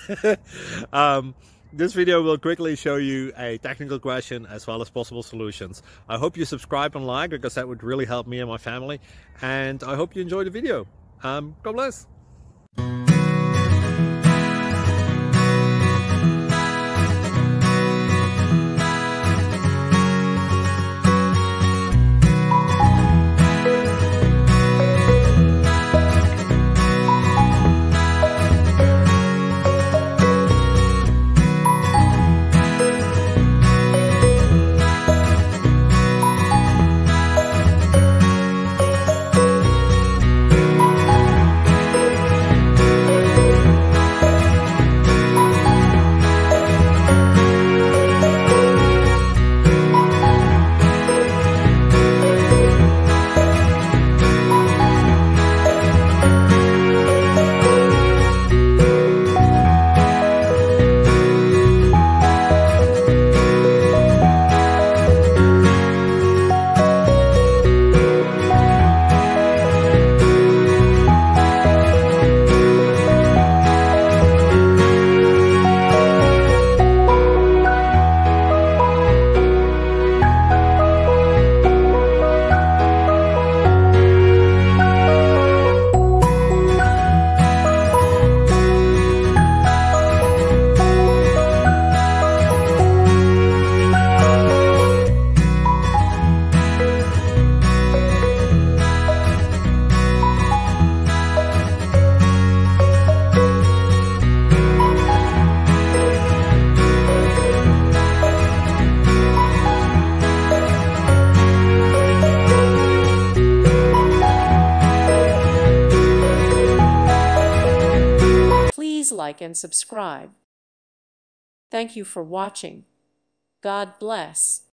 This video will quickly show you a technical question as well as possible solutions. I hope you subscribe and like, because that would really help me and my family. And I hope you enjoy the video. God bless. Please like and subscribe. Thank you for watching. God bless.